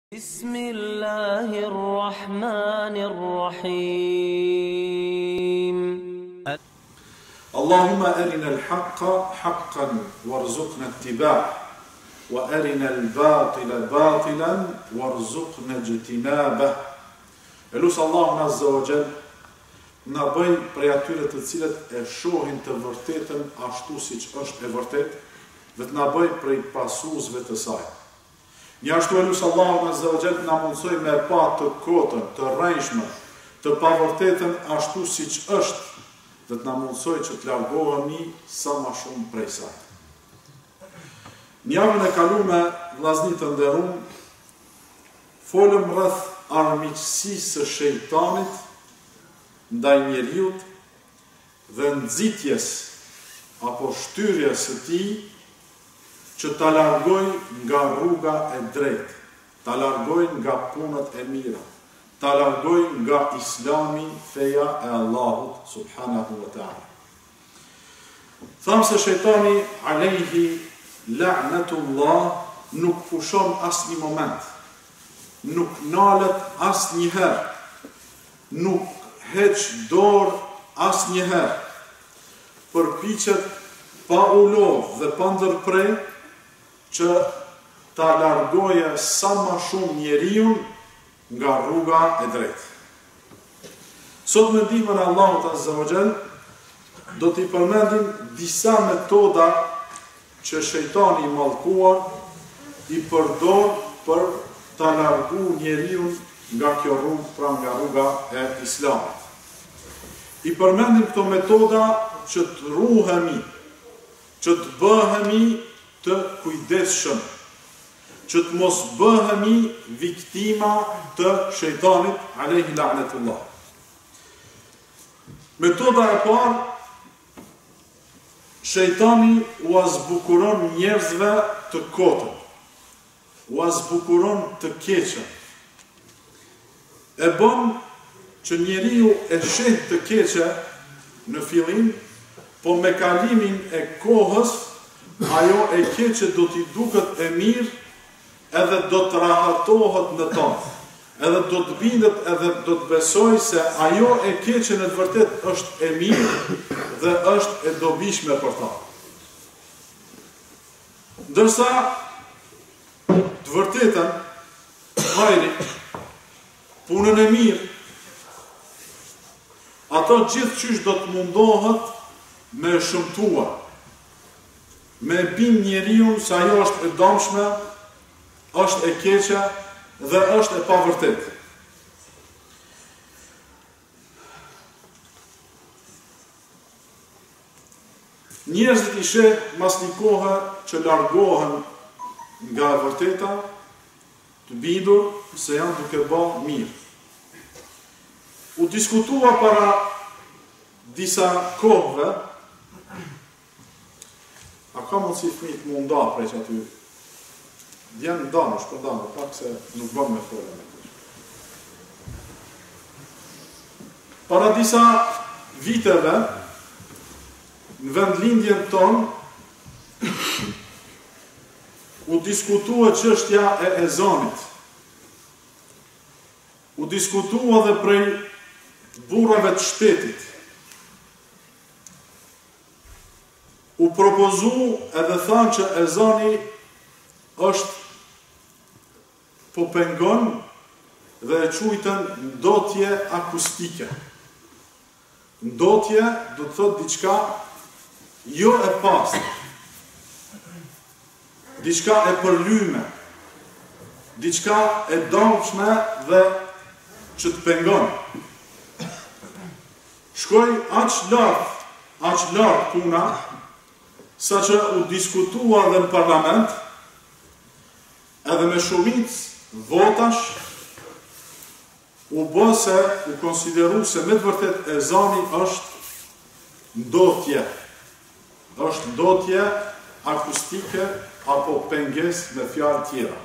بسم الله الرحمن الرحيم اللهم أرنا الحق حقا وارزقنا اتباعه وأرنا الباطل باطلا وارزقنا اجتنابه. Elusë Allahun Azza wa Jall na bëj prej atyre të cilët e shohin të vërtetën ashtu siç është e vërtetë dhe të na bëj prej pasuesve të saj. Një ashtu elusë Allahun Azza wa Jall na mundsoj me pa të kotën, të rrejshme, të pavërtetën ashtu siç është dhe të na mundsoj që të largohemi sa ma shumë prej saj. Një javën e kalume, vllaznit të nderuar, folëm rreth armiqësisë së shejtanit ndaj njeriut dhe nxitjes apo shtyrjes së tij që ta largoj nga rruga e drejtë, ta largoj nga punët e mira, ta largoj nga Islami, feja e Allahut subhanahu wa ta'ala. Thamë se shejtani alayhi la'natullah nuk pushon asnjë moment, nuk nalet asnjëherë, nuk heq dorë asnjëherë, përpiqet pa u lodhë dhe pa ndërprej që ta largoje sa ma shumë njeriun nga rruga e drejtë. Sot me ndihmën e Allahut Azza wa Jall do t'i përmendim disa metoda që shejtani i mallkuar i përdor për ta largu njeriun nga kjo rrugë, pra nga rruga e Islamit. I përmendim këto metoda që të ruhemi, që të bëhemi të kujdesshëm, që të mos bëhemi viktima të shejtanit alayhi la'natullah. Metoda e parë, shejtani u azbukuron njerëzve të kotën, u azbukuron të keqen. E bën që njeriu e sheh të keqe në fillim, po me kalimin e kohës, ajo e keqe do t'i duket e mirë, edhe do të rahatohet në to, edhe do të bindet, edhe do të besoj se ajo e keqe në të vërtet është e mirë dhe është e dobishme për ta. Ndërsa të vërtetën, hajri, punën e mirë, ato gjithë qysh do të mundohet me shëmtuar, me bin njeriun se ajo është e dëmshme, është e keqe dhe është e pavërtet. Njerëzit i sheh mas një kohë që largohen nga e vërteta, të bindur se janë duke bë mirë. U diskutua para disa kohëve, a ka mundësi fëmijët më nda prej që aty vjen ndanë, shpërdanë, pak se nuk bën me folë me të. Para disa viteve, në vendlindjen tonë, u diskutua çështja e ezanit. U diskutua dhe prej burrave të shtetit. U propozu edhe thanë që ezani është po pengon dhe e quajtën ndotje akustike. Ndotje do të thotë diçka jo e pastër, diçka e përlyme, diçka e dëmshme dhe që të pengon. Shkoj aq lart puna, sa që u diskutua dhe në parlament, edhe me shumicë votash, u bë se u konsideru se me të vërtet ezani është ndotje. është ndotje akustike apo penges me fjalë tjera.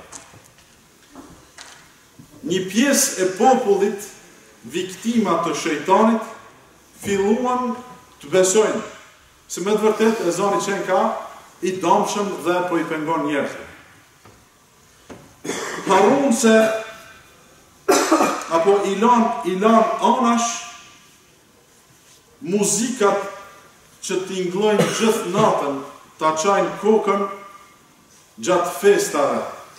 Një pjesë e popullit viktima të shejtanit filluan të besojnë se me të vërtet ezani qenë ka i dëmshëm dhe po i pengon njerëzve. harun se apo i lan anash muzikat që t'inglojnë gjithë natën, ta qajnë kokën gjatë festave.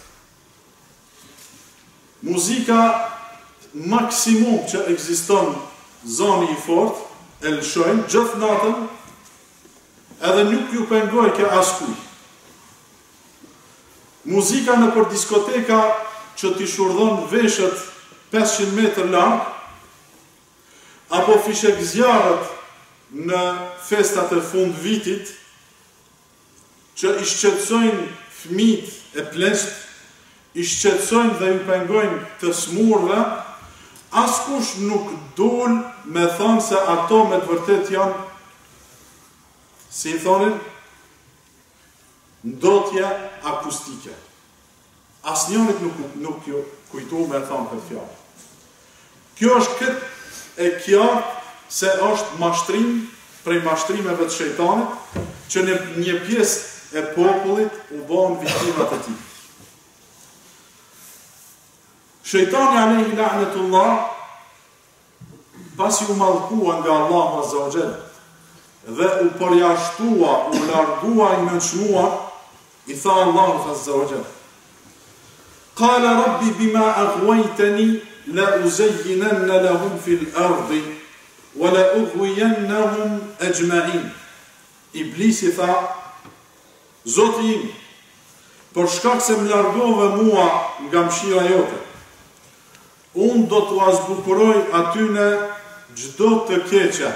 Muzika maksimum që ekziston zoni i fort, e lëshojnë gjithë natën, edhe nuk ju pengoj ke askuj. Muzika në për diskoteka që t'i shurdhon veshët 500 metrë larg, apo fishek zjarët në festat e fund vitit, që i shqetësojnë fëmijët e pleqt, i shqetësojnë dhe ju pengojnë të smurve, askush nuk dul me thonë se ato me të vërtet janë, si i thonin, ndotje akustike. Asnjërit nuk ju kujtu me thonë këtë fjallë. Kjo është këtë e qartë se është mashtrim prej mashtrimeve të shejtanit, që në një pjesë e popullit u bën viktimat e tij. Shejtani alayhi la'natullah, pasi u mallkua nga Allahu Azza wa Jall dhe u përjashtua, u largua i nënçmuar, i tha Allahu Azza wa Jall: "Qala rabbi bima aghwaytani la uzayyinanna lahum fil ardi wa la ughwiyannahum ajma'in." Iblisi tha: Zoti im, për shkak se më largove mua nga mëshira jote, unë do t'u azbukuroj atyne gjdo të keqe,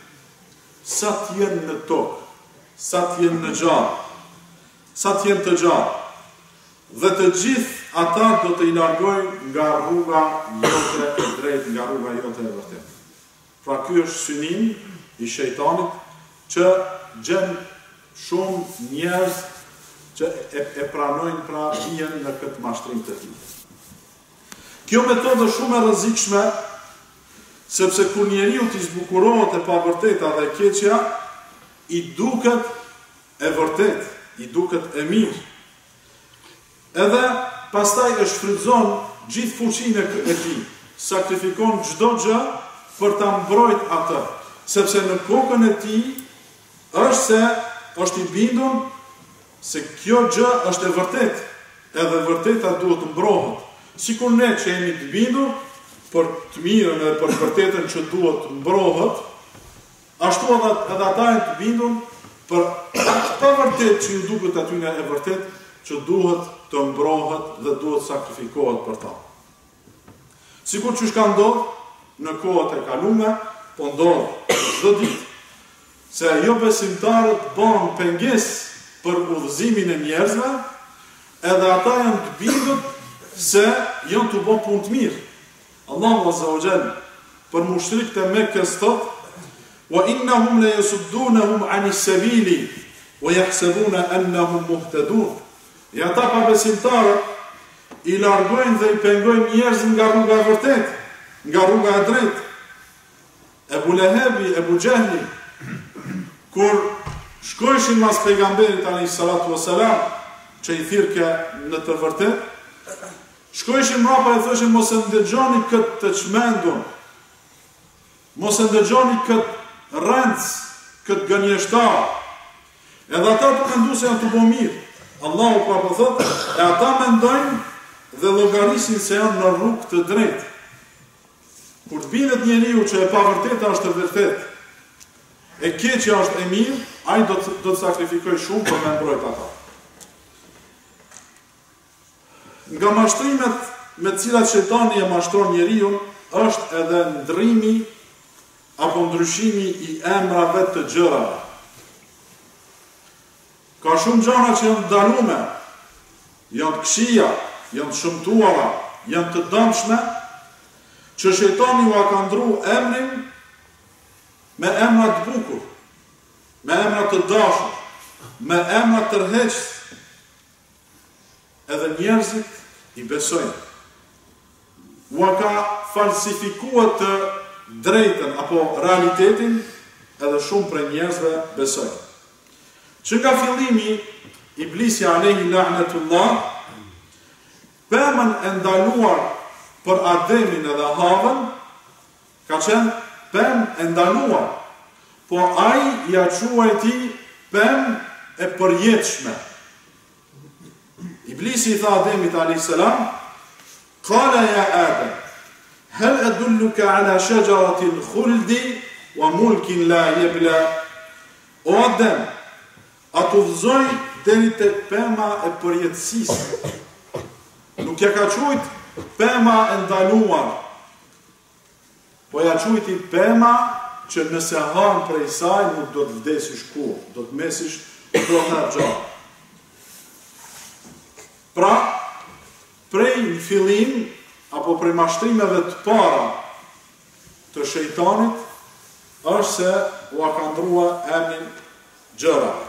sa t'jenë në tokë, sa t'jenë në gjallë, sa t'jenë të gjallë, dhe të gjithë ata do të i largoj nga rruga jote e drejt, nga rruga jote e vërtet. Pra ky është synim i shejtanit që gjen shumë njerëz që e pranojnë pra hijen në këtë mashtrim të tij. Kjo metodë është shumë e rrezikshme, sepse kur njeriu t'i zbukurohet e pavërteta dhe e keqja, i duket e vërtet, i duket e mirë. Edhe pastaj e shfrytëzon gjithë fuqinë e tij, sakrifikon çdo gjë për ta mbrojtur atë, sepse në kokën e tij është i bindur se kjo gjë është e vërtetë, edhe vërteta duhet të mbrohet. Sikur ne që jemi të bindur për të mirën dhe për vërtetën që duhet të mbrohet, ashtu edhe ata janë të bindur për atë vërtetë që ju duket atyne e vërtetë, që duhet të mbrohet dhe duhet sakrifikohet për ta. Sikur që shka ndodh në kohët e kalume, po ndodh çdo ditë, se jo besimtarët bën pengesë për udhëzimin e njerëzve, edhe ata janë të bindur se janë të bën punë të mirë. Allahu Azza wa Jall për mushrikët e Mekkës thot: "Wa innahum la yasuddunhum 'anis sabili wa yahsabuna annahum muhtadun." E ata pa besimtarët i largojnë dhe i pengojnë njerëzit nga rruga e vërtetë, nga rruga e drejtë. Ebu Lehebi, Ebu Gjehli, kur shkojshin mas pejgamberit alayhi salatu wassalam, që i thirrke në të vërtetë, shkojshin mbrapa e thoshin: mos e ndëgjoni këtë të çmendur, mos e ndëgjoni këtë rëndës, këtë gënjeshtar. Edhe ata të mendu se janë të bo mirë. Allahu pa po thotë, e ata mendojnë dhe llogarisin se janë në rrugë të drejtë. Kur të bindet njeriu që e pavërteta është e vërtetë, e keqja është e mirë, ai do të sakrifikojë shumë për me mbrojtë ata. Nga mashtrimet me të cilat shejtani e mashtron njeriu është edhe ndrimi apo ndryshimi i emrave të gjërave. Ka shumë gjëra që janë ndalume, janë të këqija, janë të shëmtuara, janë të dëmshme, që shejtani u ka ndru emrin me emra të bukur, me emra të dashur, me emra të tërheqës, edhe njerëzit i besojnë. U ka falsifikuar të drejtën apo realitetin, edhe shumë prej njerëzve besojnë. Që nga fillimi, Iblisi alayhi la'natullah pemën e ndaluar për Ademin edhe Havën, ka qenë pemë e ndaluar, po ai ja quajti pemë e përjetshme. Iblisi i tha Ademit a.s. Qala ya Adem, hal adulluka ala shajaratil khuldi wa mulkin la yabla. O Adem, a të udhëzoj deri tek pema e përjetësisë. Nuk ja ka quajt pema e ndaluar, po ja quajti pema që nëse han prej saj nuk do të vdesish kur, do të mesish do të gjatë. Pra, prej në fillim, apo prej mashtrimeve të para të shejtanit, është se u ka ndrua emrin gjërave.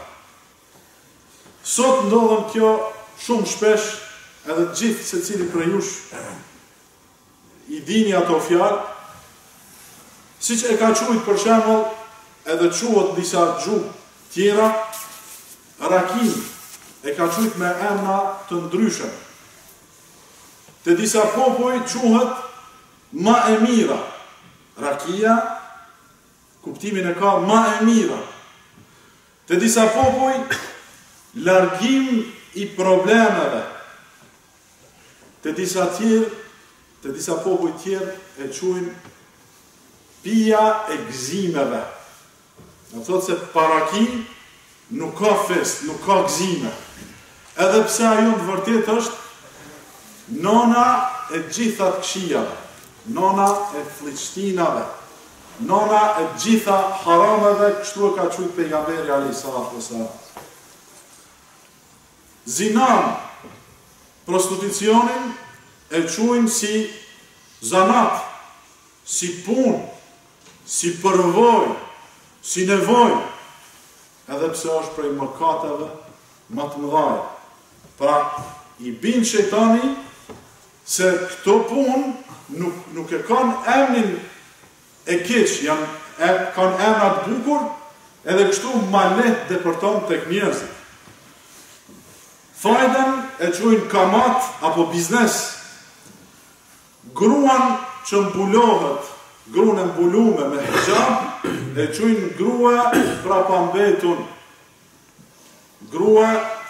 Sot ndodhen kjo shumë shpesh, edhe gjithë se cili prej jush i dini ato fjalë, si që e ka quajt për shembull, edhe quhet disa gjuhë tjera, rakin, e ka quajt me emra të ndryshëm. Te disa popull quhet ma e mira. Rakia, kuptimin e ka ma e mira. Te disa popull, largim i problemeve. Te disa popull tjerë e quajnë pija e gëzimeve. Në thotë se paraki nuk ka fest, nuk ka gëzime. Edhe pse ajo në vërtet është nona e gjithat këshijave, nona e fliçtinave, nona e gjitha harameve, kështu e ka quajtur pejgamberi alayhis salam. Zinan, prostitucionin e quajnë si zanat, si punë, si përvojë, si nevojë, edhe pse është prej mëkateve më të mëdha. Pra, i bin shejtani se këto punë nuk e kanë emrin e keq, kanë emra të bukur, edhe kështu ma lehtë depërton tek njerëzit. Fajden e quajnë kamat apo biznes. Gruan që mbulohet, gruan e mbulume me hijab, e quajnë grua prapambetun. Grua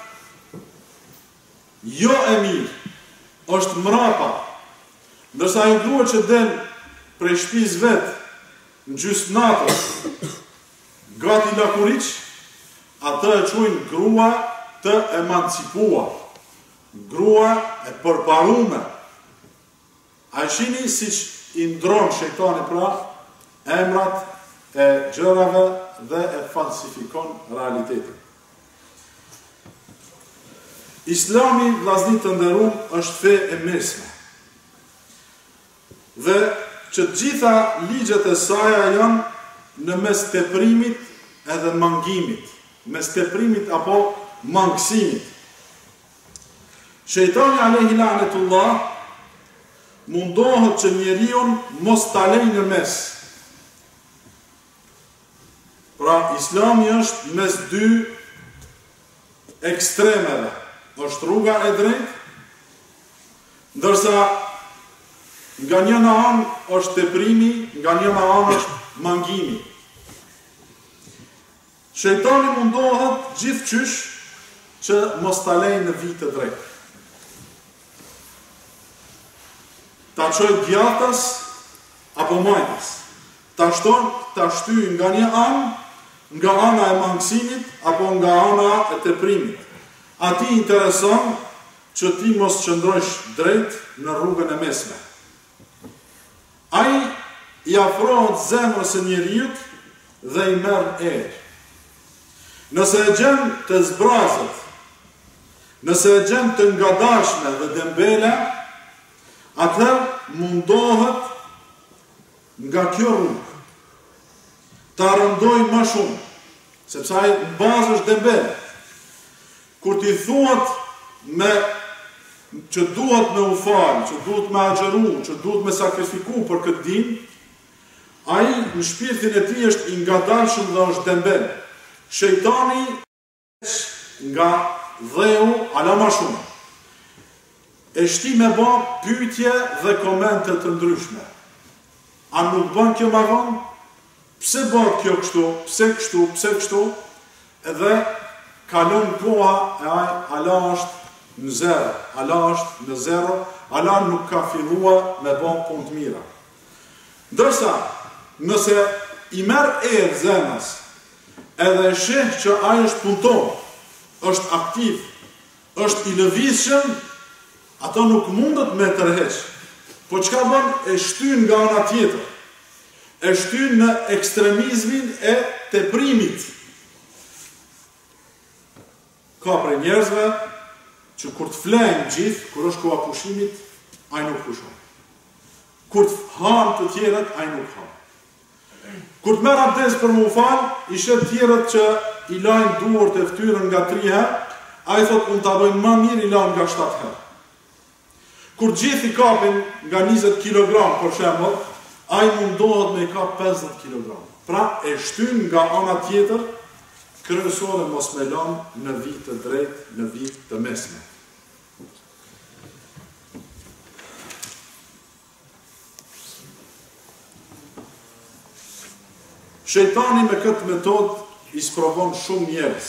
jo e mirë, është mrapa. Ndërsa një grua që del prej shtëpis vetë, në gjysmë natës, gati lakuriq, atë e quajnë grua të emancipuar, grua e përparume. A shini si që i ndronë shejtani pra emrat e gjërave dhe e falsifikon realitetin. Islami, vllaznit të nderuar, është fe e mesme. Dhe që gjitha ligjet e saj janë në mes teprimit edhe mangimit, mes teprimit apo mangësimit. Shejtani alayhi lanetullah mundohet që njeriun mos ta lejë në mes. Pra, Islami është mes dy ekstremeve. Është rruga e drejtë, ndërsa nga njëna anë është teprimi, nga njëna anë është mangimi. Shejtani mundohet gjithçysh që mos ta lejë në vit të drejtë. Ta çojë djathtas apo majtas. Ta shtyj nga një anë, nga ana e mangësimit apo nga ana e teprimit. Ati intereson që ti mos qëndrosh drejt në rrugën e mesme. Ai i afrohet zemrës së njeriut dhe i merr erë. Nëse e gjen të zbrazët, nëse e gjen të ngadashme dhe dembele, atëherë mundohet nga kjo rrugë ta rëndoj më shumë, sepse ai në bazë është dembele. Kur ti thuat që duhet me u falë, që duhet me agjeru, që duhet me sakrifiku për këtë din, ai në shpirtin e tij është i ngadalshëm dhe është dembel. Shejtani nga dheu ala më shumë. e shti me bë pyetje dhe komente të ndryshme. A nuk bën kjo më vonë? Pse bëhet kjo kështu? Pse kështu? Pse kështu? Edhe kalon koha e ai, ala është në zero, ala është në zero, ala nuk ka filluar me bën punë të mira. Ndërsa, nëse i merr erë zemrës, edhe sheh që ai është punëtor, është aktiv, është i lëvizshëm, ato nuk mundet me tërheq. Po çka bën? E shtyn nga ana tjetër. E shtyn në ekstremizmin e teprimit. Ka prej njerëzve që kur të flejnë gjithë, kur është koha pushimit, ai nuk pushon. Kur të hanë të tjerët, ai nuk hanë. Kur të merr abdes për më falë, i shet tjerët që i lajnë duart e fytyrën nga 3 herë, ai thot unë ta bëj më mirë, i lajnë nga 7 herë. Kur gjithë i kapin nga 20 kg për shembull, ai mundohet me i kap 50 kg. Pra e shtyn nga ana tjetër, kryesore mos me lanë në vit të drejtë, në vit të mesme. Shejtani me këtë metodë i sprovon shumë njerëz.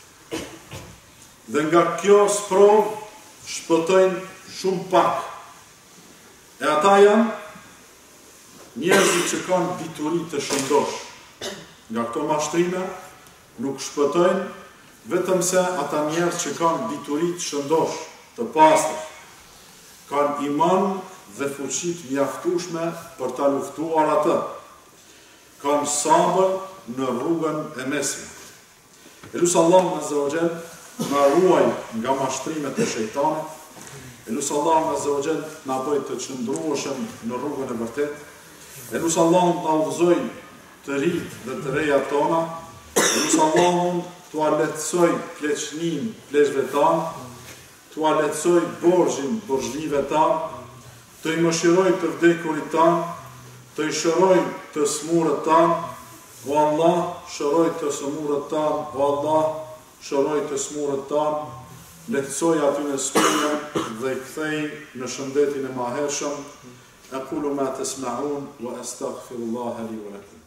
Dhe nga kjo sprov shpëtojnë shumë pak. E ata janë njerëzit që kanë dituri të shëndosh. Nga këto mashtrime nuk shpëtojnë vetëm se ata njerëz që kanë dituri të shëndosh, të pastër, kanë iman dhe fuqi të mjaftueshme për ta luftuar atë. Kanë sabër në rrugën e mesme. Elusë Allahu Azza wa Jall na ruaj nga mashtrimet e shejtanit. Elusë Allahu Azza wa Jall na bëj të qëndrueshëm në rrugën e vërtetë. Elusë Allahu na udhëzoj të rit dhe të reja tona. Elusë Allahu t'ua lehtësoj pleqnin pleqve tanë, t'ua lehtësoj borxhin borxhlive tanë, të i mëshiroj të vdekurit tanë, të i shëroj të smurët tanë, o Allah, shëroj të smurët tanë, o Allah, shëroj të smurët tanë, lehtësoj aty në smurën dhe i kthej në shëndetin e mahershëm. Aqulu ma tasma'un wa astaghfirullaha li wa lakum.